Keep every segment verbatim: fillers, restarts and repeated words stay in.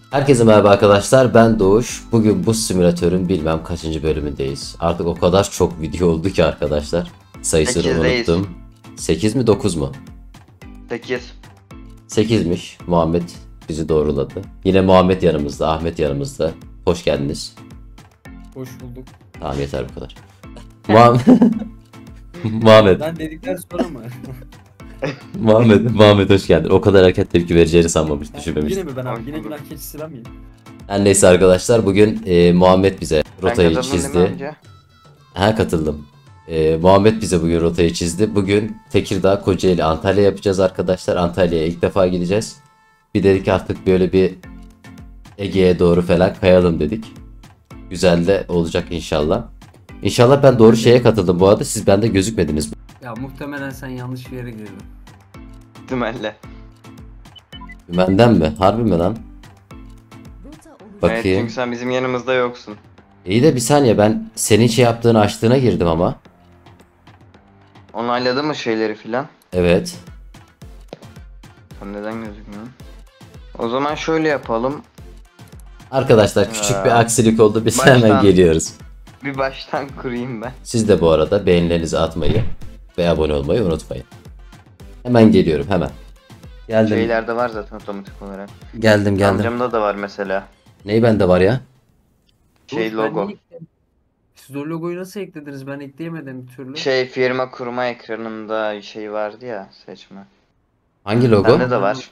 Herkese merhaba arkadaşlar, ben Doğuş. Bugün bu simülatörün bilmem kaçıncı bölümündeyiz. Artık o kadar çok video oldu ki arkadaşlar. Sayısını sekizdeyiz. unuttum. sekiz mi dokuz mu? sekiz. sekizmiş. Muhammed bizi doğruladı. Yine Muhammed yanımızda, Ahmet yanımızda. Hoş geldiniz. Hoş bulduk. Tamam, yeter bu kadar. Muhammed. Muhammed. Ben dedikten sonra mı? Muhammed. Muhammed hoş geldin. O kadar erken tepki vereceğini sanmamış, Yine düşünmemiştim. mi ben abi? Yine günah keçisi ben miyim? Her neyse arkadaşlar, bugün e, Muhammed bize rotayı Sen kazandın değil mi çizdi. amca? Ha, katıldım. Ee, Muhammed bize bugün rotayı çizdi. Bugün Tekirdağ, Kocaeli, Antalya yapacağız arkadaşlar. Antalya'ya ilk defa gideceğiz. Bir dedik artık böyle bir Ege'ye doğru falan kayalım dedik. Güzel de olacak inşallah. İnşallah ben doğru şeye katıldım bu arada. Siz bende gözükmediniz. Ya muhtemelen sen yanlış bir yere girdin. Dümenle. Benden mi? Harbi mi lan? Evet, Bakayım. çünkü sen bizim yanımızda yoksun. İyi de bir saniye, ben senin şey yaptığını açtığına girdim ama. Onayladı mı şeyleri filan? Evet. Sen neden gözükmüyor? O zaman şöyle yapalım. Arkadaşlar küçük Ha. bir aksilik oldu. Biz Baştan. hemen geliyoruz. Bir baştan kurayım ben. Siz de bu arada beğenilerinizi atmayı ve abone olmayı unutmayın. Hemen geliyorum, hemen. Geldim. Şeylerde var zaten otomatik olarak. Geldim geldim. Amcamda da var mesela. Neyi bende var ya? Şey Doğuş, ben logo. niye ekledim? Siz o logoyu nasıl eklediniz? Ben ekleyemedim bir türlü. Şey firma kurma ekranında şey vardı ya, seçme. Hangi logo? Sende de var.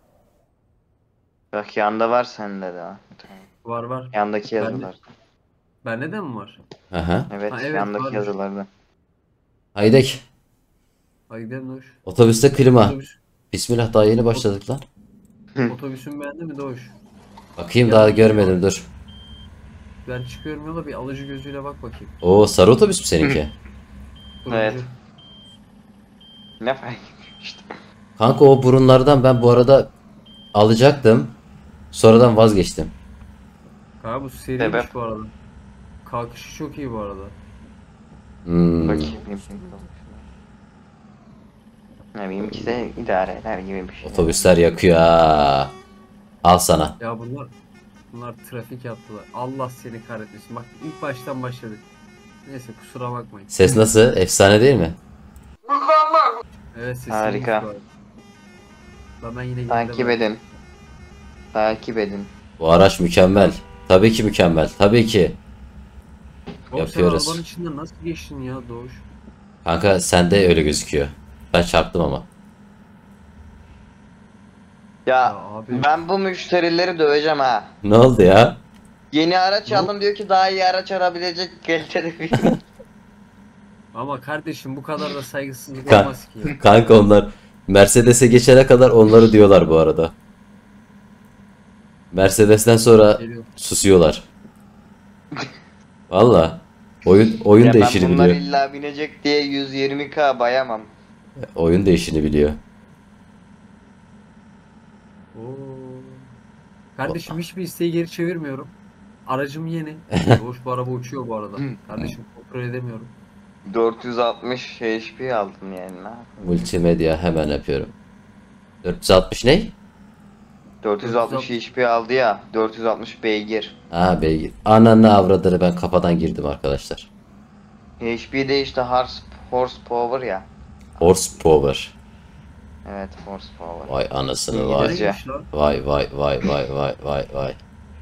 Bak yanda var, sende de. Var var. Yandaki Ben de- yazılar. Bende de mi var? Aha. Evet, Ha, evet, yandaki varmış. yazılarda. Haydek. Ay gidelim Doğuş. Otobüste klima. Otobüs, Bismillah, daha yeni başladık lan. otobüsün beğendi mi Doğuş? Bakayım, Ya, daha görmedim, dur. Ben çıkıyorum yola, bir alıcı gözüyle bak bakayım. Oo, sarı otobüs mü seninki? Turuncu. Evet. Ne fark işte. Kanka, o burunlardan ben bu arada alacaktım. Sonradan vazgeçtim. Ha bu seriymiş Sebep? bu arada. Kalkışı çok iyi bu arada. Hmm. Bakayım. Ne bileyim ki de idare eder gibi bir şey. Otobüsler yakıyor ha. Al sana. Ya bunlar bunlar trafik yaptılar. Allah seni kahretmesin. Bak ilk baştan başladık. Neyse kusura bakmayın. Ses nasıl? Efsane değil mi? Evet sesim Harika. iyi şu an. Lan ben yine Takip gidemedim. edin. Takip edin. Bu araç mükemmel. Tabii ki mükemmel. Tabii ki. Oğlum Yapıyoruz. sen arabanın içinden nasıl geçtin ya Doğuş? Kanka sende öyle gözüküyor. Ben çarptım ama. Ya, Ya abi. ben bu müşterileri döveceğim ha. Ne oldu ya? Yeni araç Ne? aldım diyor ki daha iyi araç alabilecek kalitede bir. Ama kardeşim bu kadar da saygısızlık Ka- olmaz ki ya. Kanka onlar Mercedes'e geçene kadar onları diyorlar bu arada. Mercedes'ten sonra Geliyor. susuyorlar. Valla. Oyun oyun Ya da ben işini bunlar biliyor. illa binecek diye yüz yirmi K bayamam. Oyun da işini biliyor. Oo. Kardeşim hiçbir isteği geri çevirmiyorum. Aracım yeni. Doğuş bu araba uçuyor bu arada. Kardeşim kontrol edemiyorum. dört yüz altmış H P aldım yani, ne yapayım? Multimedya hemen yapıyorum. dört yüz altmış ne? dört yüz altmış H P aldı ya. dört yüz altmış beygir. Ha, beygir. Ananı avradını, ben kafadan girdim arkadaşlar. H P de işte horse, horsepower ya. Horsepower. Evet, horsepower. Vay anasını vay. İngilizce. Neymiş lan? Vay vay vay vay vay vay vay.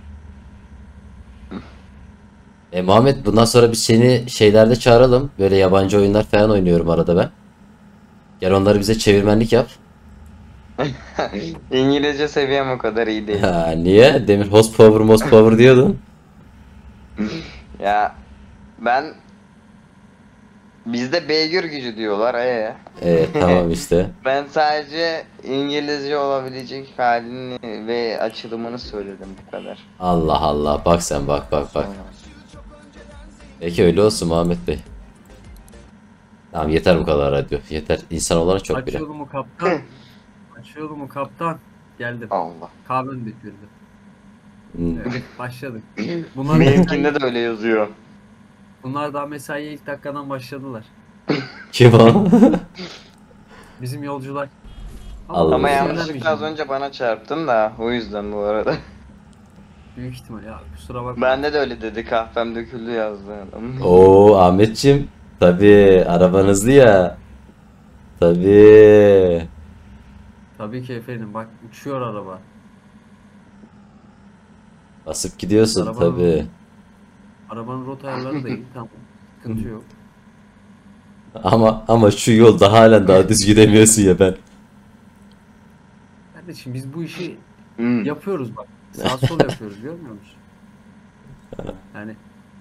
E Muhammed, bundan sonra biz seni şeylerde çağıralım. Böyle yabancı oyunlar falan oynuyorum arada ben. Gel onları bize çevirmenlik yap. İngilizce seviyem o kadar iyi değil. Ha, niye? Demin horsepower horsepower diyordun. Ya ben bizde beygir gücü diyorlar ee. Evet tamam işte. Ben sadece İngilizce olabilecek halini ve açılımını söyledim, bu kadar. Allah Allah, bak sen, bak bak bak. Peki öyle olsun Muhammed Bey. Tamam, yeter bu kadar radyo. Yeter. İnsan olarak çok bile. Açıyor mu kaptan? Açıyor mu kaptan? Geldim. Allah. Kahvemi bitirdim. Hmm. Evet başladık. Bunlar, Benimkinde de öyle yazıyor. bunlar daha mesaiye ilk dakikadan başladılar. Kim o? Bizim yolcular. Allah. Ama bu yanlışlıkla söyler az bir şey. önce bana çarptın da o yüzden bu arada. Büyük ihtimal ya. Kusura bakma. Bende de öyle dedi, kahvem döküldü yazdı adam. Oo Ahmetçim. Tabii araban hızlı ya. Tabii. Tabii ki efendim. Bak uçuyor araba. Basıp gidiyorsun Arabanın- tabii. Arabanın rota ayarları da iyi. Tamam. Sıkıntı yok. Ama ama şu yolda halen daha düz gidemiyorsun ya ben. Kardeşim biz bu işi Hmm. yapıyoruz bak. Sağ sol yapıyoruz görmüyor musun? Yani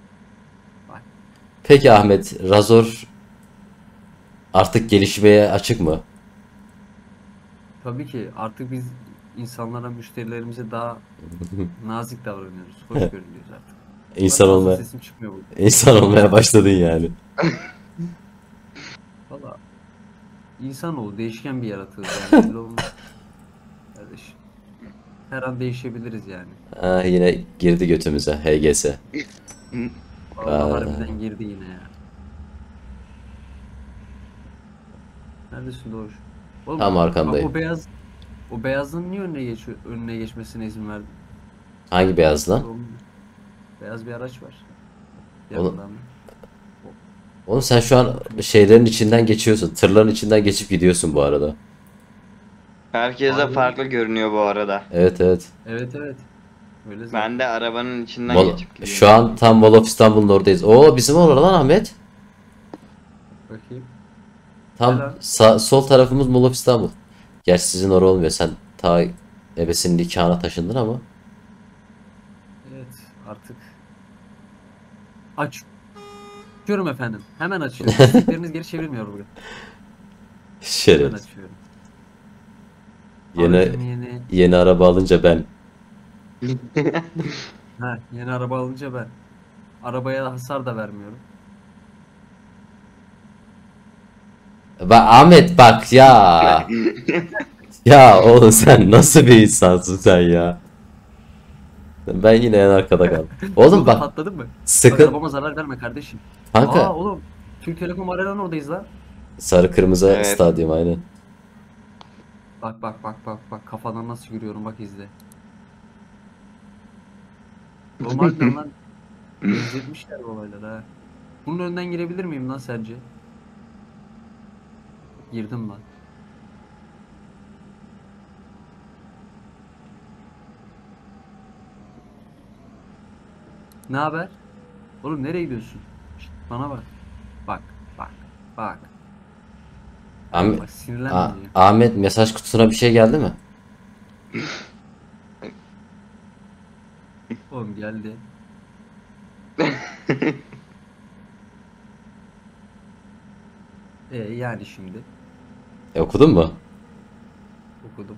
Peki Ahmet, Razor artık gelişmeye açık mı? tabii ki artık biz insanlara, müşterilerimize daha nazik davranıyoruz. Hoş görünüyoruz artık. İnsan Bak, fazla olmaya sesim çıkmıyor burada. insan olmaya başladın yani. Valla insanoğlu değişken bir yaratığız yani. Belli olmaz. Kardeşim. Her an değişebiliriz yani. Ha, yine girdi götümüze H G S. Vallahi Aa. harbiden girdi yine ya. Neredesin Doğuş? Oğlum, Tam arkandayım. bak o beyaz o beyazın niye önüne geçiyor, önüne geçmesine izin verdin? Hangi beyaz lan? Oğlum, beyaz bir araç var. Oğlum. Yanından. Oğlum sen şu an şeylerin içinden geçiyorsun. Tırların içinden geçip gidiyorsun bu arada. Herkese Abi. farklı görünüyor bu arada. Evet evet. Evet evet. Öyle zaten. Ben de arabanın içinden Mol- geçip gidiyorum. şu an tam Mall of İstanbul'un oradayız. Oo bizim orada lan Ahmet. Bakayım. Tam Helal. sağ, sol tarafımız Mall of İstanbul. Gerçi sizin orada olmuyor. Sen ta ebesinin nikahına taşındın ama. Evet artık. Aç. Açıyorum efendim. Hemen açıyorum. İstekleriniz geri çevirmiyor bugün. Hemen Şeref. açıyorum. Yeni Aracım yeni. yeni araba alınca ben. Ha, yeni araba alınca ben. Arabaya hasar da vermiyorum. Bak Ahmet bak ya. Ya oğlum sen nasıl bir insansın sen ya. Ben yine en arkada kaldım. Oğlum bak Patladın mı? Bak, sıkın arabama zarar verme kardeşim. kanka. Aa oğlum. Türk Telekom Arena'nın oradayız lan. Sarı kırmızı Evet. stadyum aynen. Bak bak bak bak bak kafadan nasıl yürüyorum bak izle. Oğlum harbiden lan. Benzetmişler bu olayları ha. Bunun önünden girebilir miyim lan sence? Girdim lan. Ne haber? Oğlum nereye gidiyorsun? Şşt, bana bak. Bak bak bak. Ahmet, Bak sinirlenme A- diyor. Ahmet mesaj kutusuna bir şey geldi mi? Oğlum geldi. E yani şimdi E, okudun mu? okudum.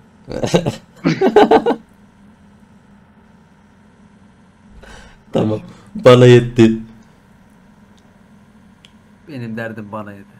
Tamam. Bana yetti. Benim derdim bana yeter.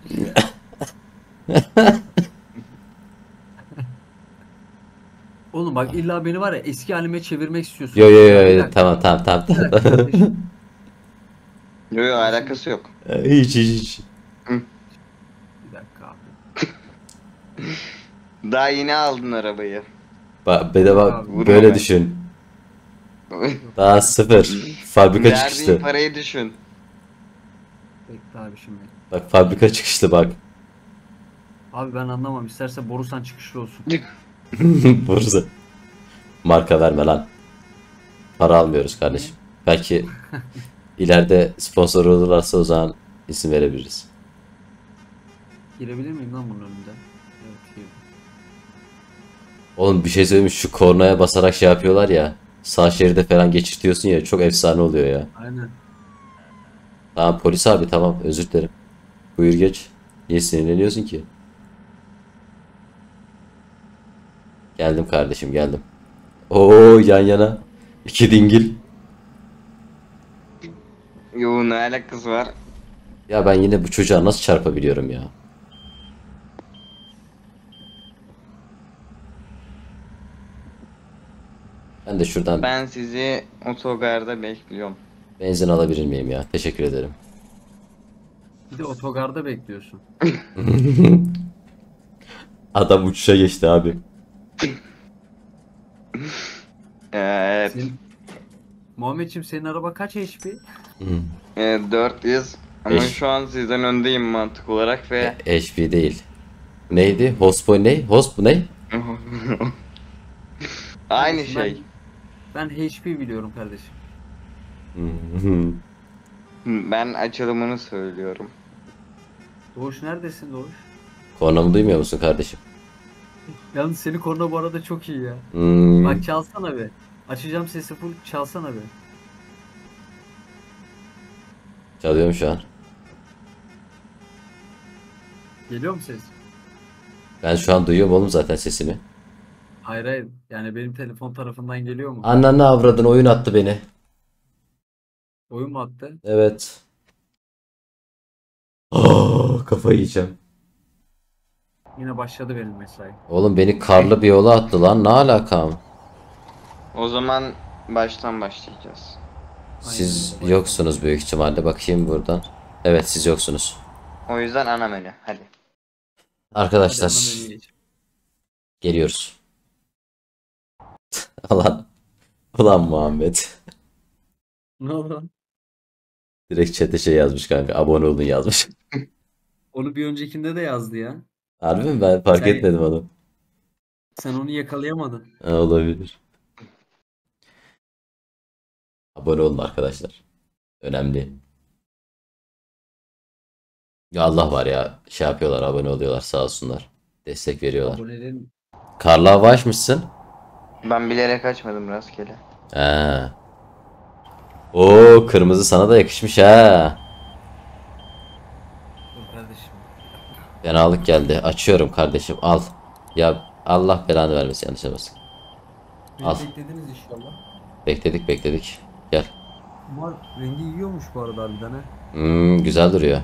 Oğlum bak illa beni var ya eski halime çevirmek istiyorsun. Yo yo Ya, bir yo dakika, tamam tamam tamam. bir dakika kardeşim. Yok yok, alakası yok. hiç hiç hiç. Bir dakika abi. Daha yeni aldın arabayı. Bak bir de bak Abi, böyle vurma. düşün. Daha sıfır. Fabrika Verdiğin çıkışlı. parayı düşün. Bekle abi şimdi. Bak fabrika çıkışlı bak. Abi ben anlamam. İsterse Borusan çıkışlı olsun. Bursa. Marka verme lan. Para almıyoruz kardeşim. Belki ileride sponsor olurlarsa o zaman isim verebiliriz. Girebilir miyim lan bunun önünden? Evet girdim. Oğlum bir şey söyleyeyim mi? Şu kornaya basarak şey yapıyorlar ya. Sağ şeride falan geçirtiyorsun ya. Çok efsane oluyor ya. Aynen. Tamam polis abi tamam özür dilerim. Buyur geç. Niye sinirleniyorsun ki? Geldim kardeşim geldim. Oo yan yana. İki dingil. Yo, ne alakası var? Ya ben yine bu çocuğa nasıl çarpabiliyorum ya? Ben de şuradan Ben sizi otogarda bekliyorum. benzin alabilir miyim ya? Teşekkür ederim. Bir de otogarda bekliyorsun. Adam uçuşa geçti abi. Ee, evet. Senin, Muhammedciğim senin araba kaç H P? Hmm. E, dört yüz ama Eş- şu an sizden öndeyim mantık olarak ve H P değil. Neydi? Hospo ne? Hospo ne? aynı Kardeşim, şey. Ben, ben H P biliyorum kardeşim. Hmm. Ben açılımını söylüyorum. Doğuş neredesin Doğuş? Kornamı duymuyor musun kardeşim? Yalnız senin korna bu arada çok iyi ya. Hmm. Bak çalsana be. Açacağım sesi full, çalsana be. Çalıyorum şu an. Geliyor mu ses? Ben şu an duyuyorum oğlum zaten sesini. Hayır hayır. Yani benim telefon tarafından geliyor mu? Ananı avradın, oyun attı beni. Oyun mu attı? Evet. Oh, kafayı yiyeceğim. Yine başladı benim mesai. Oğlum beni karlı bir yola attı lan. Ne alakam? O zaman baştan başlayacağız. Siz öyle. yoksunuz büyük ihtimalle. Bakayım buradan. Evet, siz yoksunuz. O yüzden ana menü. Hadi. Hadi Arkadaşlar ana menüye geç. geliyoruz. Ulan, ulan Muhammed. Ne oldu lan? Direkt chat'e şey yazmış kanka. Abone olun yazmış. Onu bir öncekinde de yazdı ya. Harbi mi? Ben fark Sen- etmedim onu. Sen onu yakalayamadın. Ha, olabilir. Abone olun arkadaşlar. Önemli. Ya Allah var ya. Şey yapıyorlar, abone oluyorlar, sağ olsunlar. Destek veriyorlar. Abonelerin Karlı hava açmışsın. Ben bilerek açmadım rastgele. He. Oo, kırmızı sana da yakışmış ha. Dur kardeşim. Fenalık geldi. Açıyorum kardeşim. Al. Ya Allah belanı vermesin, yanlış yapmasın. Beni Al. beklediniz inşallah. Bekledik bekledik. Gel. Var rengi yiyormuş bu arada harbiden ha. Hmm, güzel duruyor.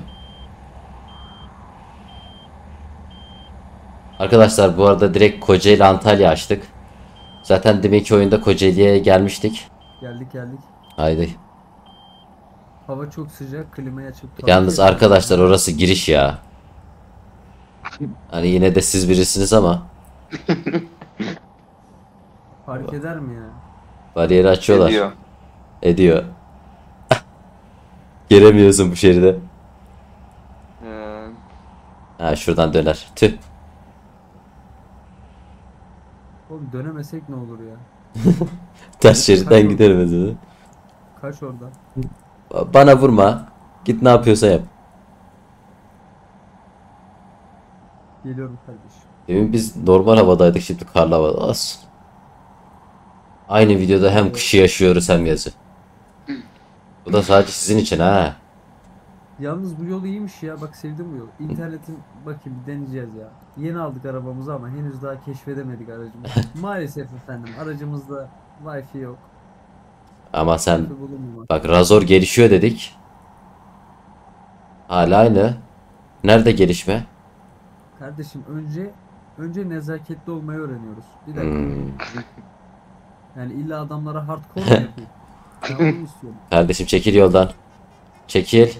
Arkadaşlar bu arada direkt Kocaeli Antalya açtık. Zaten deminki oyunda Kocaeli'ye gelmiştik. Geldik geldik. Haydi. Hava çok sıcak, klimayı açıp Yalnız arkadaşlar orası giriş ya. Hani yine de siz birisiniz ama fark eder mi ya? bariyeri açıyorlar. Ediyor. Ediyor. Giremiyorsun bu şeride. Ee, Ha, şuradan döner. Tüh. Oğlum dönemesek ne olur ya? Ters şeritten giderim dedi. Kaç orada? Ba- Bana vurma. Git ne yapıyorsa yap. Geliyorum kardeşim. Demin biz normal havadaydık, şimdi karlı havada. Olsun. Aynı videoda hem kışı yaşıyoruz hem yazı. Bu da sadece sizin için ha. Yalnız bu yol iyiymiş ya. Bak sevdim bu yolu. İnternetin bakayım bir deneyeceğiz ya. Yeni aldık arabamızı ama henüz daha keşfedemedik aracımızı. Maalesef efendim aracımızda Wi-Fi yok. Ama sen Wi-Fi bulunmuyor. bak, Razor gelişiyor dedik. Hala aynı. Nerede gelişme? Kardeşim önce önce nezaketli olmayı öğreniyoruz. Bir dakika. Hmm. Yani illa adamlara hardcore mu yapayım? Ben onu mu istiyorum? Kardeşim çekil yoldan. Çekil.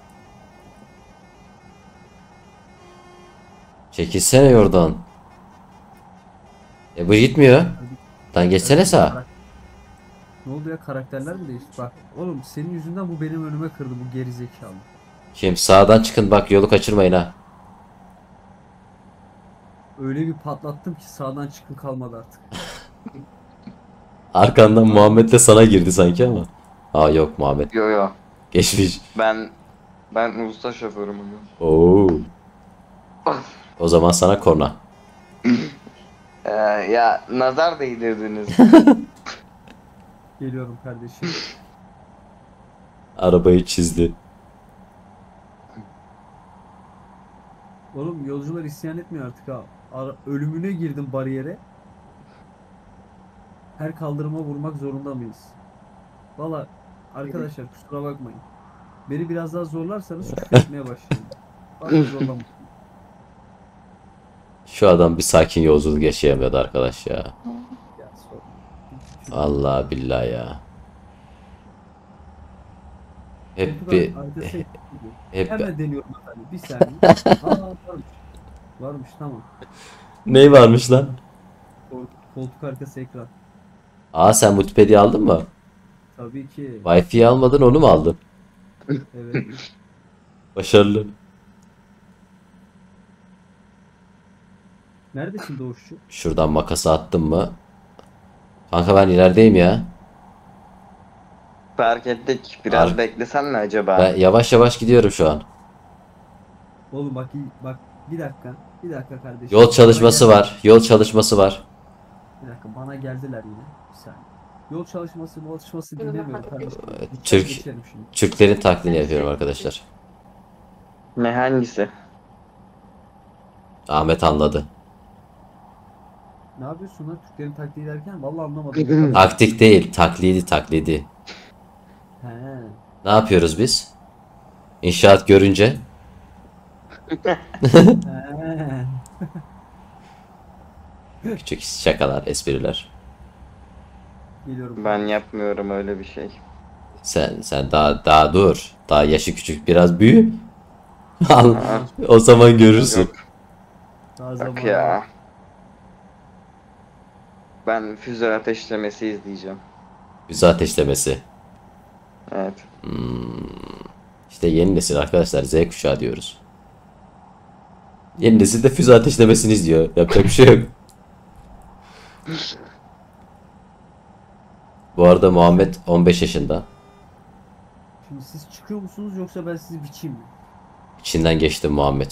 Çekilsene yoldan. E bu gitmiyor. Lan geçsene sağa. Ne oldu ya, karakterler mi değişti? Bak oğlum senin yüzünden bu benim önüme kırdı bu geri zekalı. Kim? Sağdan çıkın bak, yolu kaçırmayın ha. Öyle bir patlattım ki sağdan çıkın kalmadı artık. Arkandan Muhammed de sana girdi sanki ama. Aa yok, Muhammed yo yo. geçmiş. Ben ben usta şoförüm bugün. Oo. O zaman sana korna. Ee, ya nazar değdirdiniz. Geliyorum kardeşim. Arabayı çizdi. Oğlum yolcular isyan etmiyor artık ha. Ara- ölümüne girdim bariyere. Her kaldırıma vurmak zorunda mıyız? Valla arkadaşlar kusura bakmayın. Beni biraz daha zorlarsanız küfür etmeye başlayın. Fazla zorlamayın. Şu adam bir sakin yolculuk yaşayamıyordu arkadaş ya. Ya, sor. Allah billahi ya. Hep bir Arkası- hep bir... Hemen deniyorum efendim. Bir saniye. Aa varmış. Varmış tamam. Ne varmış lan? Koltuk, koltuk arkası ekran. Aa, sen multiplayer aldın mı? Tabii ki. Wi-Fi'yi almadın, onu mu aldın? Evet. Başarılı. Neredesin Doğuşçu? Şuradan makası attım mı? Kanka ben ilerideyim ya. Fark ettik. Biraz Ar- beklesen mi acaba? Ben yavaş yavaş gidiyorum şu an. Oğlum bak bak bir dakika. Bir dakika kardeşim. Yol Bana çalışması geldi- var. Yol çalışması var. Bir dakika bana geldiler yine. Bir saniye. Yol çalışması, yol çalışması dinlemiyorum kardeşim. Türk- Geçelim şimdi. Türklerin taklidini yapıyorum arkadaşlar. Ne hangisi? Ahmet anladı. Ne yapıyorsun lan? Türklerin taktiği derken vallahi anlamadım. Taktik değil, taklidi taklidi. He. Ne yapıyoruz biz? İnşaat görünce He. küçük şakalar, espriler. Geliyorum. Ben yapmıyorum öyle bir şey. Sen sen daha daha dur. Daha yaşı küçük, biraz büyü. Al. Aa, O zaman görürsün. yok Daha yok zaman ya. Ben füze ateşlemesi izleyeceğim. Füze ateşlemesi. Evet. İşte yeni nesil arkadaşlar, Z kuşağı diyoruz. Yeni nesil de füze ateşlemesini izliyor. Yapacak bir şey yok. Bu arada Muhammed on beş yaşında. Şimdi siz çıkıyor musunuz yoksa ben sizi biçeyim mi? İçinden geçti Muhammed.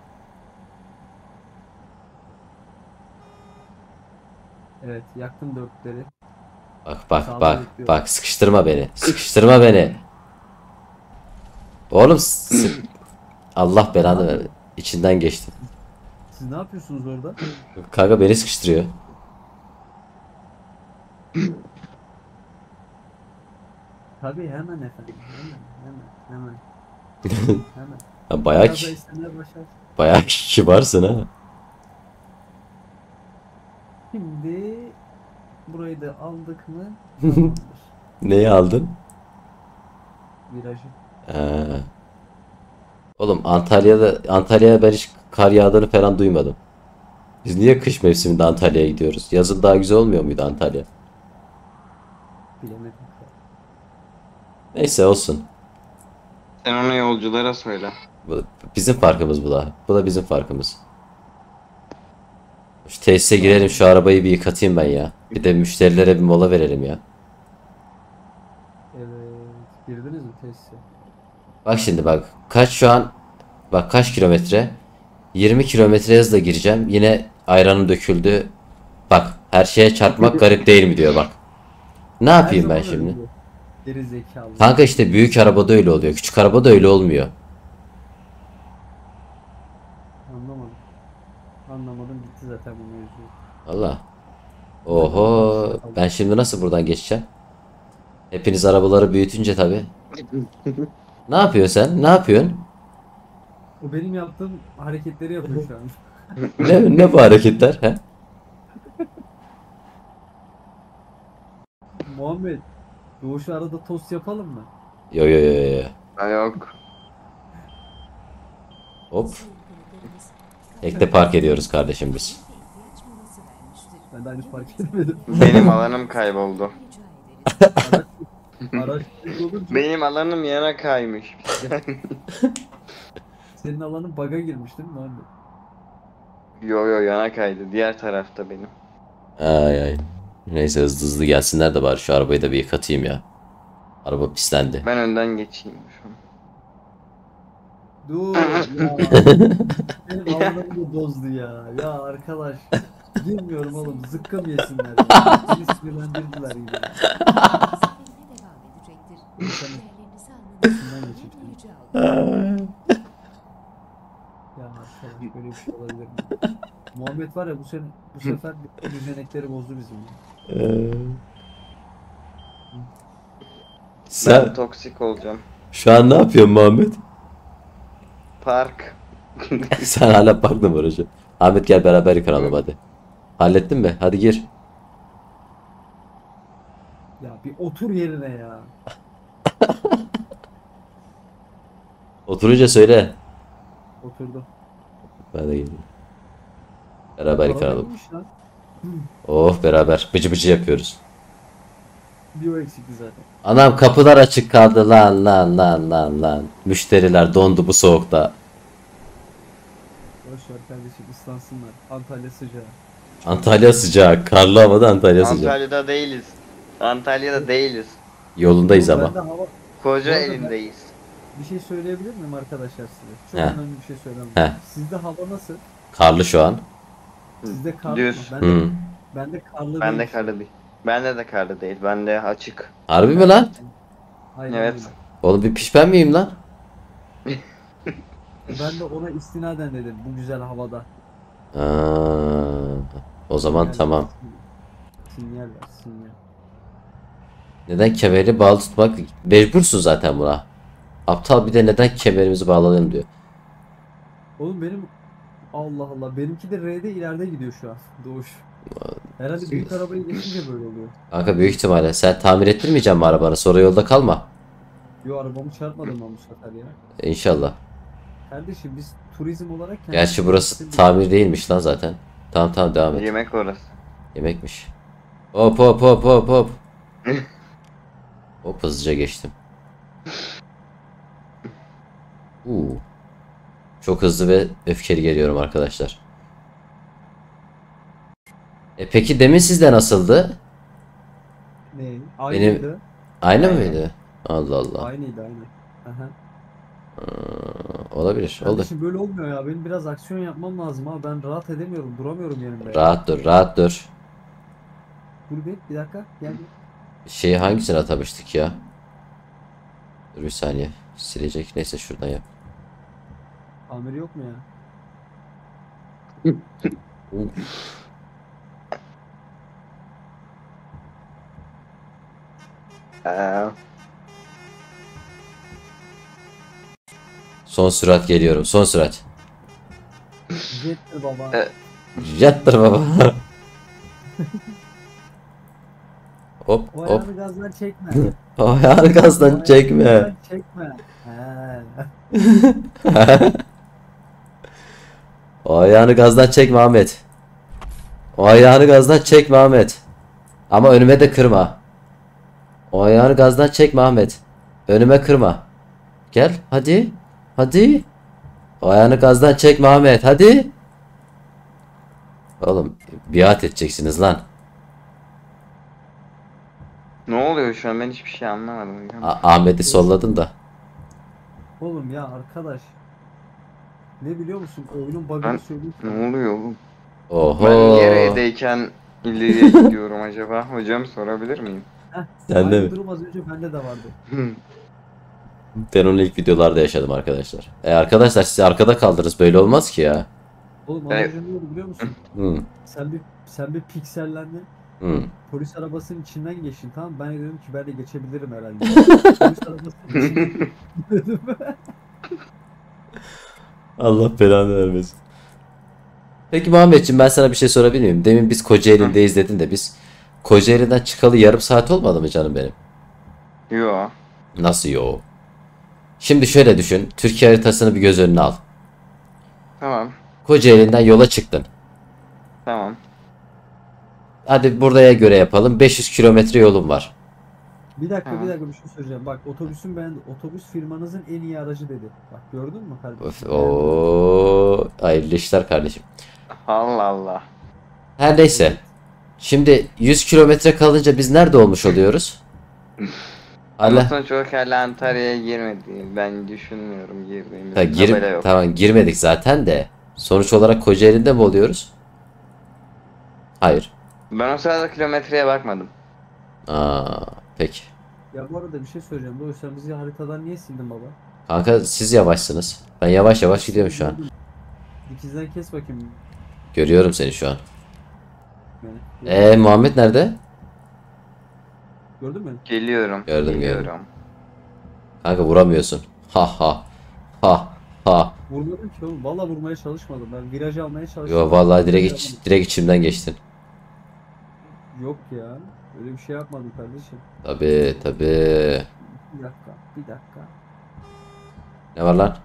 Evet, yaktım dörtleri. Bak bak Sağda bak bekliyorum. bak, sıkıştırma beni. Sıkıştırma beni. Oğlum s- Allah belanı ver. İçinden geçti. Siz ne yapıyorsunuz orada? Kanka beni sıkıştırıyor. Tabii hemen efendim. Hemen, hemen, hemen. Hemen. Ya bayağı Biraz da ki- istemeler başlar. bayağı kibarsın ha. Şimdi burayı da aldık mı? Tamamdır. Neyi aldın? Virajı. Ee, oğlum Antalya'da Antalya'ya ben hiç kar yağdığını falan duymadım. Biz niye kış mevsiminde Antalya'ya gidiyoruz? Yazın daha güzel olmuyor muydu Antalya? Bilemedim. Neyse olsun. Sen onu yolculara söyle. Bu, bizim farkımız bu da. Bu da bizim farkımız. Şu tesise girelim, şu arabayı bir yıkatayım ben ya. Bir de müşterilere bir mola verelim ya. Evet. Girdiniz mi tesise? Bak şimdi bak. Kaç şu an? Bak kaç kilometre? yirmi kilometre hızla gireceğim. Yine ayranım döküldü. Bak her şeye çarpmak garip değil mi diyor bak. Ne Her yapayım ben zaman öyle şimdi? oluyor. Geri zekalı. Kanka işte büyük arabada öyle oluyor. Küçük arabada öyle olmuyor. Anlamadım. Anlamadım gitti zaten bu mevzu. Allah. Oho. Ben şimdi nasıl buradan geçeceğim? Hepiniz arabaları büyütünce tabi. Ne yapıyorsun sen? Ne yapıyorsun? O benim yaptığım hareketleri yapıyor şu an. Ne, ne bu hareketler? He? Muhammed, Doğuş'u arada tost yapalım mı? Yo yo yo yo. Ha, yok. Hop. Ekte park ediyoruz kardeşim biz. Ben daha henüz fark etmedim. Benim alanım kayboldu. Araç, araç büyük olunca Benim alanım yana kaymış. senin alanın bug'a girmiş değil mi Muhammed? Yo yo yana kaydı. Diğer tarafta benim. Ay ay. Neyse hızlı hızlı gelsinler de bari şu arabayı da bir yıkatayım ya. Araba pislendi. Ben önden geçeyim şu an. Dur ya. Benim alanım da bozdu ya. Ya arkadaş. Bilmiyorum oğlum zıkkım yesinler ya. Beni sinirlendirdiler yine. İçinden geçecektim. Ya arkadaş böyle bir şey olabilir mi? Muhammed var ya bu sene bu sefer bütün düzenekleri bozdu bizim ya. Ee, Ben Sen toksik olacağım. şu an ne yapıyorsun Muhammed? Park. Sen hala parkta mı uğraşıyorsun? Ahmet gel beraber yıkanalım hadi. Hallettin mi? Hadi gir. Ya bir otur yerine ya. Oturunca söyle. Oturdu. Ben de geleyim. Beraber Araba yıkanalım. iyiymiş lan. Oh beraber bıcı bıcı yapıyoruz. Bir o eksikti zaten. Anam kapılar açık kaldı lan lan lan lan lan. Müşteriler dondu bu soğukta. Boş ver kardeşim, ıslansınlar. Antalya sıcağı. Antalya sıcak. Karlı havada Antalya sıcak. Antalya'da değiliz. Antalya'da değiliz. Yolundayız Oğlum ama. bende hava... Koca Bu arada ben- elindeyiz. Bir şey söyleyebilir miyim arkadaşlar size? Çok He. önemli bir şey söylemem. He. Sizde hava nasıl? Karlı şu an. Sizde karlı Düz. mı? Ben de, Hı. ben de karlı Bende değil. karlı değil. Bende de karlı değil. Bende açık. Harbi mi lan? Aynen Evet. öyle. Oğlum bir piş ben miyim lan? Ben de ona istinaden dedim bu güzel havada. Aa, o zaman Sinyal tamam. ver, Sinyal ver, sinyal. Neden kemeri bağlı tutmak? Mecbursun zaten buna. Aptal bir de neden kemerimizi bağlayalım diyor. Oğlum benim Allah Allah, benimki de R'de ileride gidiyor şu an. Doğuş. Herhalde büyük arabayı geçince böyle oluyor. Kanka büyük ihtimalle sen tamir ettirmeyeceksin mi arabanı? Sonra yolda kalma. Yo, arabamı çarpmadım ben bu sefer ya. İnşallah. Kardeşim biz turizm olarak kendimiz Gerçi burası turistik- tamir değilmiş lan zaten. Tamam tamam devam et. Yemek orası. Yemekmiş. Hop hop hop hop hop. Hop hızlıca geçtim. Uu. Çok hızlı ve öfkeli geliyorum arkadaşlar. E peki demin sizde nasıldı? Ne? Aynıydı. Aynı Aynen. mıydı? Allah Allah. Aynıydı aynı. Aha. Aa, olabilir. Olur. Kardeşim böyle olmuyor ya. Benim biraz aksiyon yapmam lazım ha. Ben rahat edemiyorum. Duramıyorum yerimde. ya. Rahat dur, rahat dur. Dur bir, bir dakika. Gel bir. Şeyi hangisini atamıştık ya? Dur bir saniye. Silecek. Neyse şuradan yap. Amiri yok mu ya? Uu. Ee, Son sürat geliyorum. Son sürat. Jettir baba. Evet. Yattır baba. Hop O hop. ayağını gazdan çekme. O ayağını O gazdan ayağını çekme. gazdan çekme. He. O ayağını gazdan çekme Ahmet. O ayağını gazdan çekme Ahmet. Ama önüme de kırma. O ayağını gazdan çekme Ahmet. Önüme kırma. Gel hadi. Hadi. O ayağını gazdan çekme Ahmet. Hadi. Oğlum biat edeceksiniz lan. ne oluyor şu an? Ben hiçbir şey anlamadım. hocam. A- Ahmet'i solladın da. Oğlum ya arkadaş. Ne biliyor musun? Oyunun Ben- bug'ını söyleyeyim Ne sana. oluyor oğlum? Oho. Ben niye R'deyken ileriye gidiyorum acaba? Hocam sorabilir miyim? Heh, Sen de aynı mi? durum az önce bende de vardı. Ben onu ilk videolarda yaşadım arkadaşlar. E arkadaşlar siz arkada kaldınız. Böyle olmaz ki ya. Oğlum az Evet. önce ne oldu biliyor musun? Hı. Sen bir sen bir piksellendin. Hı. Polis arabasının içinden geçtin, tamam mı? Ben de dedim ki ben de geçebilirim herhalde. Polis arabasının içinden dedim. Allah belanı vermesin. Peki Muhammedciğim ben sana bir şey sorabilir miyim? Demin biz Kocaeli'ndeyiz dedin de biz Kocaeli'den çıkalı yarım saat olmadı mı canım benim? Yo. Nasıl yo? Şimdi şöyle düşün. Türkiye haritasını bir göz önüne al. Tamam. Kocaeli'nden yola çıktın. Tamam. Hadi buraya göre yapalım. beş yüz kilometre yolun var. Bir dakika Tamam. bir dakika bir şey söyleyeceğim. Bak otobüsün ben otobüs firmanızın en iyi aracı dedi. Bak gördün mü kardeşim? Of, ooo, hayırlı işler kardeşim. Allah Allah. Her neyse. Şimdi yüz kilometre kalınca biz nerede olmuş oluyoruz? Ama Hala sonuç olarak hala Antalya'ya girmedi. Ben düşünmüyorum girdiğimizi. Ta, gir, Tabela yok. tamam girmedik zaten de. Sonuç olarak Kocaeli'nde mi oluyoruz? Hayır. Ben o sırada kilometreye bakmadım. Aa, peki. Ya bu arada bir şey söyleyeceğim. Doğru, sen bizi haritadan niye sildin baba? Kanka siz yavaşsınız. Ben yavaş yavaş gidiyorum şu an. İkizden kes bakayım Görüyorum seni şu an. beni. Ee Muhammed nerede? Gördün mü? Geliyorum. Gördüm, geliyorum. Kanka vuramıyorsun. Ha ha. Ha ha. Vurmadım ki oğlum. Valla vurmaya çalışmadım. Ben viraj almaya çalıştım. Yo vallahi direkt Viraj iç, direkt içimden geçtin. almadım. Yok ya. Öyle bir şey yapmadım kardeşim. Tabi tabi. Bir dakika. Bir dakika. Ne var lan?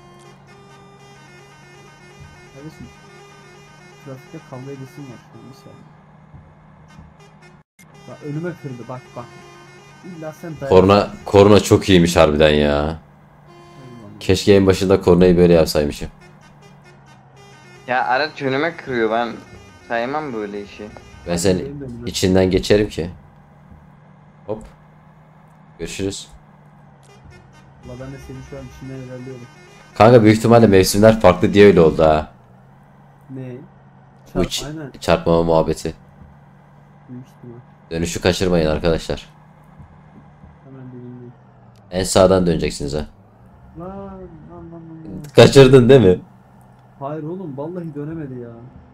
Kardeşim. Trafikte kavga edesim var şu an, bir saniye. Bak önüme kırdı, bak bak. İlla sen dayak. Korna, korna çok iyiymiş harbiden ya. Keşke en başında kornayı böyle yapsaymışım. Ya araç önüme kırıyor, ben saymam böyle işi. Ben senin içinden geçerim ki. Hop. Görüşürüz. Valla ben de senin şu an içinden ilerliyorum. Kanka büyük ihtimalle mevsimler farklı diye öyle oldu ha. Ne? Bu Çarp, ç- aynen. çarpmama muhabbeti. Büyük ihtimal. Dönüşü kaçırmayın arkadaşlar. Hemen dinleyeyim. En sağdan döneceksiniz ha. Lan lan lan lan, lan. Kaçırdın değil mi? Hayır oğlum vallahi dönemedi ya.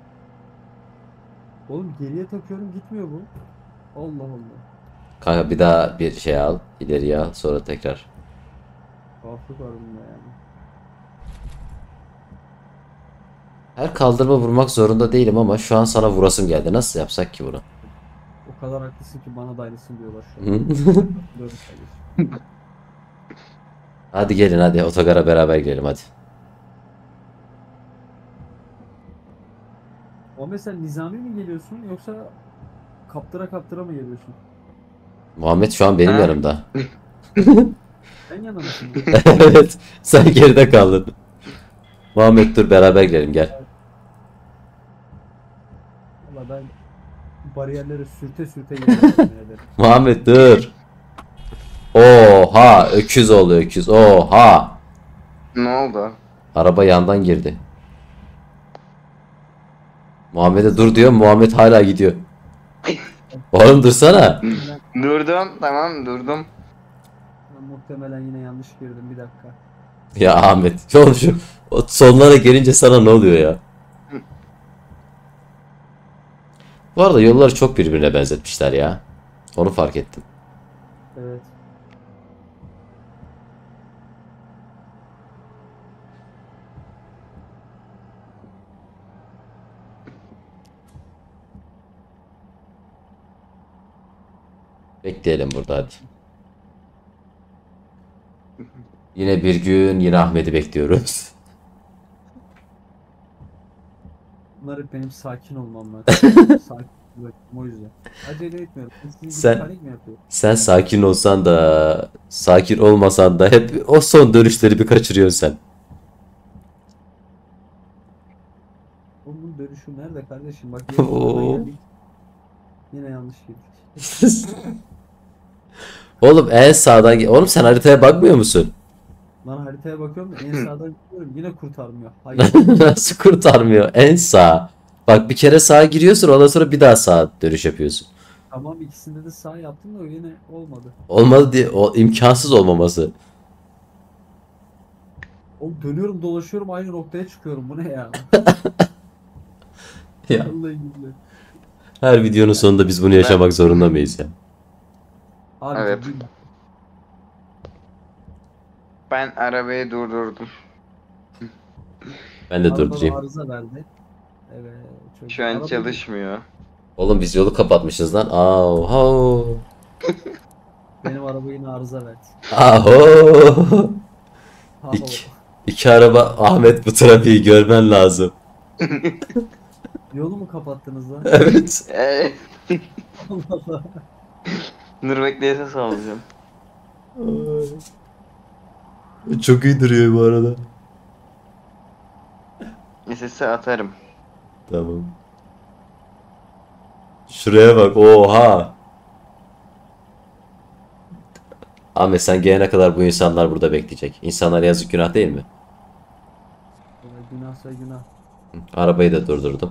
Oğlum geriye takıyorum gitmiyor bu. Allah Allah. Kanka bir daha bir şey al. İleriye al. Sonra tekrar. Tuhaflık var bunda yani. Her kaldırma vurmak zorunda değilim ama şu an sana vurasım geldi. Nasıl yapsak ki bunu? O kadar haklısın ki bana da aynısını diyorlar şu an. Hı? Böyle kardeşim. Hadi gelin hadi otogara beraber gidelim hadi. O mesela nizami mi geliyorsun yoksa kaptıra kaptıra mı geliyorsun? Muhammed şu an benim Ha? yanımda. Ben yana mısın? Evet. Sen geride kaldın. Muhammed dur beraber gidelim gel. Valla ben bariyerleri sürte sürte geliyorum yemin ederim. Muhammed dur. Oha öküz oldu öküz. Oha. Ne oldu? Araba yandan girdi. Muhammed'e dur diyor. Muhammed hala gidiyor. Oğlum dursana. Durdum, tamam durdum. Ben muhtemelen yine yanlış girdim bir dakika. Ya Ahmet. Oğlum şu o sonlara gelince sana ne oluyor ya? Bu arada yolları çok birbirine benzetmişler ya. Onu fark ettim. Evet. Bekleyelim burada hadi. Yine bir gün yine Ahmet'i bekliyoruz. Bunlar hep benim sakin olmam lazım. Sakin bırakıyorum o yüzden. Acele etmiyorum. Sizin gibi Sen- panik mi yapıyor? Sen sakin olsan da sakin olmasan da hep o son dönüşleri bir kaçırıyorsun sen. Bunun dönüşü nerede kardeşim? Bak yine Oo. oradan geldik. Yine yanlış girdik. Oğlum en sağdan ge- Oğlum sen haritaya bakmıyor musun? Lan haritaya bakıyorum da en sağdan gidiyorum yine kurtarmıyor. Hayır. Nasıl kurtarmıyor? En sağ. Bak bir kere sağa giriyorsun ondan sonra bir daha sağa dönüş yapıyorsun. Tamam ikisinde de sağ yaptım da yine olmadı. Olmadı diye o imkansız olmaması. Oğlum dönüyorum dolaşıyorum aynı noktaya çıkıyorum. Bu ne ya? Ya Vallahi billahi. her videonun sonunda biz bunu yaşamak zorunda mıyız ya? Abi Evet. ciddi- Ben arabayı durdurdum. Ben de arabada durdurayım. arıza verdi. Evet. Çok Şu an Arabayı- çalışmıyor. Oğlum biz yolu kapatmışız lan. Aho. Benim araba yine arıza verdi. Aho. Ha, İki, iki araba Ahmet bu trafiği görmen lazım. Yolu mu kapattınız lan? Evet. Ee, Allah Allah. Dur bekle, ses alacağım. Çok iyi duruyor bu arada. Sesi atarım. Tamam. Şuraya bak. Oha. Ahmet sen gelene kadar bu insanlar burada bekleyecek. İnsanlar yazık günah değil mi? Ya, günahsa günah. Arabayı da durdurdum.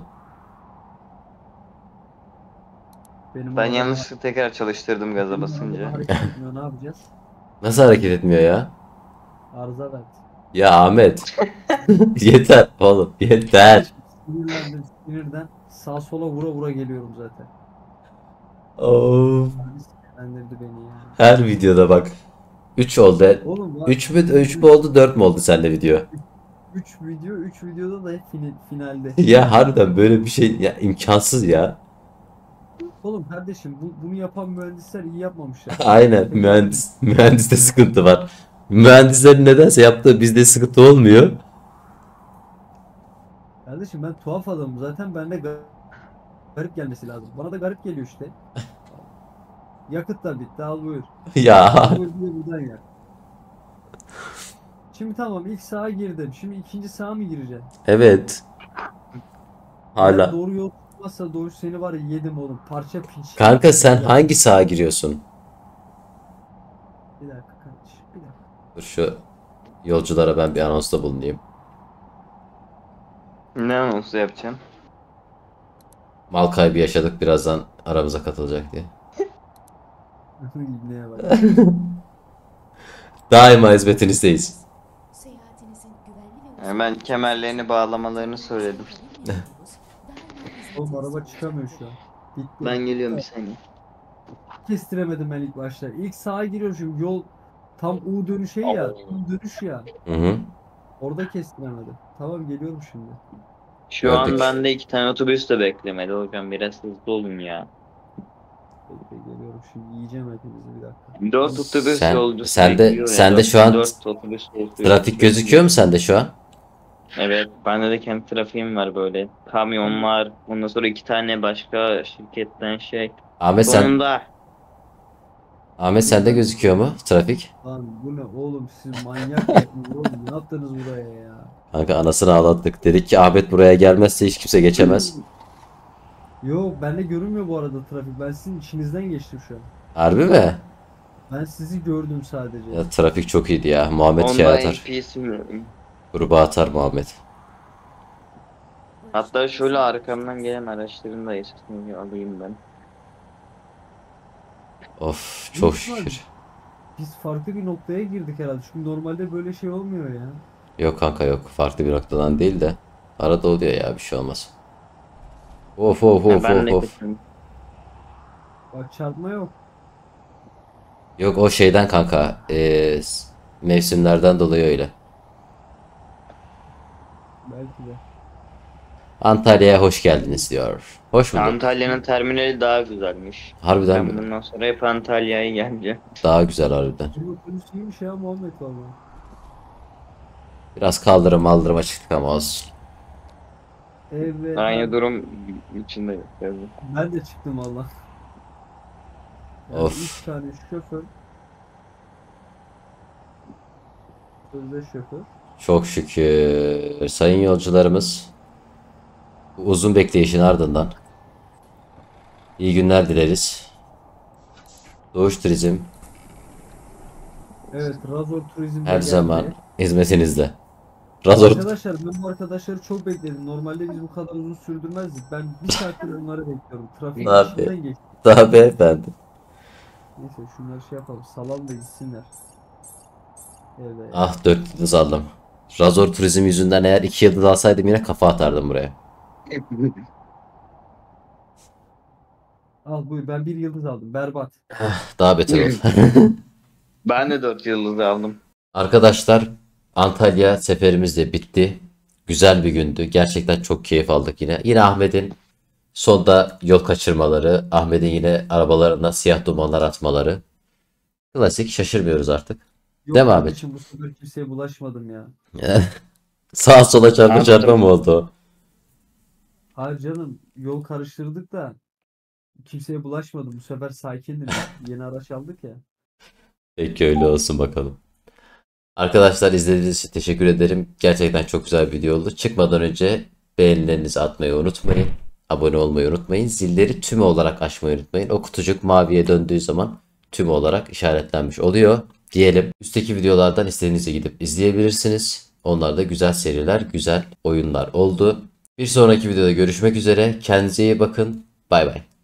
Benim Ben araba- yanlışlıkla tekrar çalıştırdım gaza benim basınca. araba hareket etmiyor, ne yapacağız? Nasıl hareket etmiyor ya? Arıza verdi. Ya Ahmet. Yeter oğlum. Yeter. Sinirlendim sinirden sağ sola vura vura geliyorum zaten. Of. Abi sinirlendirdi beni ya. Her videoda bak. üç oldu. Oğlum bak üç mü üç mü oldu dört mü oldu sende video? üç video üç videoda da hep fini- finalde. Ya harbiden böyle bir şey ya imkansız ya. Oğlum kardeşim bu, bunu yapan mühendisler iyi yapmamışlar. Aynen mühendis mühendiste sıkıntı var. Mühendislerin nedense yaptığı bizde sıkıntı olmuyor. Kardeşim ben tuhaf adamım zaten bende gar- garip gelmesi lazım. Bana da garip geliyor işte. Yakıt da bitti, al buyur. Ya Al buyur, bir de buradan yak. Şimdi tamam, ilk sağa girdim. Şimdi ikinci sağa mı gireceksin? evet. Eğer Hala. doğru yol tutmazsa doğru seni var ya yedim oğlum. Parça pinç. Kanka sen Ya, hangi sağa giriyorsun? bir dakika kardeş. Bir dakika. Dur şu yolculara ben bir anonsta bulunayım. Ne anonsu yapacağım? Mal kaybı yaşadık, birazdan aramıza katılacak diye. İbneye bak. Daima hizmetinizdeyiz. Seyahatinizin güvenli ve Hemen kemerlerini bağlamalarını söyledim. Oğlum araba çıkamıyor şu an. Bitti. Ben geliyorum bir saniye. Kestiremedim ben ilk başta. İlk sağa giriyorum çünkü yol tam U dönüşü ya. U dönüş ya. Hı hı. Orada kestiremedim. Tamam, geliyorum şimdi. Şu Gördük. an bende iki tane otobüs de beklemedi hocam. Biraz hızlı olun ya. Bekle, geliyorum şimdi, yiyeceğim hepinizi, bir dakika. Dört otobüs Sen- yolcusu sen de- bekliyor ya. sen de Dört- şu an dört otobüs yolcusu Trafik gözüküyor mu sende şu an? Evet, bende de kendi trafiğim var böyle. Kamyonlar, ondan sonra iki tane başka şirketten şey. Ahmet sen Sonunda Ahmet sende gözüküyor mu trafik? Lan bu ne oğlum, siz manyak mısınız oğlum, ne yaptınız buraya ya? Kanka anasını ağlattık. Dedik ki Ahmet buraya gelmezse hiç kimse geçemez. Yok, bende görünmüyor bu arada trafik. Ben sizin içinizden geçtim şu an. Harbi mi? Ben sizi gördüm sadece. Ya trafik çok iyiydi ya. Muhammed şey onda atar. N P S'im. Gruba atar Muhammed. Hatta şöyle arkamdan gelen araçların da esasını alayım ben. Of çok Büyük ihtimal şükür. Biz farklı bir noktaya girdik herhalde. Çünkü normalde böyle şey olmuyor ya. Yok kanka yok. Farklı bir noktadan değil de. Arada oluyor ya, bir şey olmaz. Of of Ha, of ben of de of. kötüyüm. Bak, çarpma yok. Yok o şeyden kanka. Ee, s- mevsimlerden dolayı öyle. Belki de. Antalya'ya hoş geldiniz diyor. Hoş bulduk. Antalya'nın terminali daha güzelmiş. Harbiden Ben mi? bundan sonra hep Antalya'ya geleceğim. Daha güzel harbiden. Bu otobüs iyiymiş ya Muhammed valla. Biraz kaldırım maldırıma çıktık ama olsun. Evet. Aynı ben, durum içinde. tabii. ben de çıktım valla. Yani Of. üç tane şoför. Sözde şoför. Çok şükür. Sayın yolcularımız, bu uzun bekleyişin ardından iyi günler dileriz. Doğuş Turizm Evet, Razor Turizm'de her geldi. zaman hizmetinizde. Razor Arkadaşlar, ben bu arkadaşları çok bekledim. Normalde biz bu kadar uzun sürdürmezdik. Ben bir saattir onları bekliyorum. Trafiğin Ne yapıyor? içinden geçtim. daha beyefendi. Neyse, şunları şey yapalım. Salalım da gitsinler. Evet. Ah, dört yıldız aldım. Razor Turizm yüzünden eğer iki yıldız alsaydım yine kafa atardım buraya. Al buyur, ben bir yıldız aldım. Berbat. Daha beter oldu. Ben de dört yıldız aldım. Arkadaşlar, Antalya seferimiz de bitti. Güzel bir gündü. Gerçekten çok keyif aldık yine. Yine Ahmet'in sonda yol kaçırmaları, Ahmet'in yine arabalarına siyah dumanlar atmaları. Klasik, şaşırmıyoruz artık. Yok Değil mi kardeşim, bu sefer kimseye bulaşmadım ya. Sağa sola çarpı Anladım. çarpma mı oldu? Hayır canım, yol karıştırdık da kimseye bulaşmadım. Bu sefer sakindim. Yeni araç aldık ya. Peki öyle olsun bakalım. Arkadaşlar, izlediğiniz için teşekkür ederim. Gerçekten çok güzel bir video oldu. Çıkmadan önce beğenilerinizi atmayı unutmayın. Abone olmayı unutmayın. Zilleri tümü olarak açmayı unutmayın. O kutucuk maviye döndüğü zaman tümü olarak işaretlenmiş oluyor diyelim. Üstteki videolardan istediğinize gidip izleyebilirsiniz. Onlar da güzel seriler, güzel oyunlar oldu. Bir sonraki videoda görüşmek üzere. Kendinize iyi bakın. Bay bay.